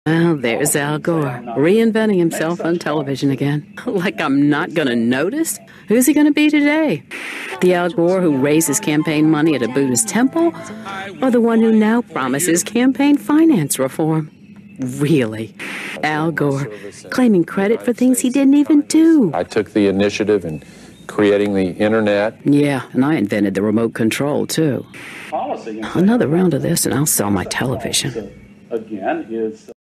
Well, there's Al Gore, reinventing himself on television again. Like I'm not going to notice? Who's he going to be today? The Al Gore who raises campaign money at a Buddhist temple? Or the one who now promises campaign finance reform? Really? Al Gore, claiming credit for things he didn't even do. I took the initiative in creating the internet. Yeah, and I invented the remote control, too. Another round of this and I'll sell my television. Again, is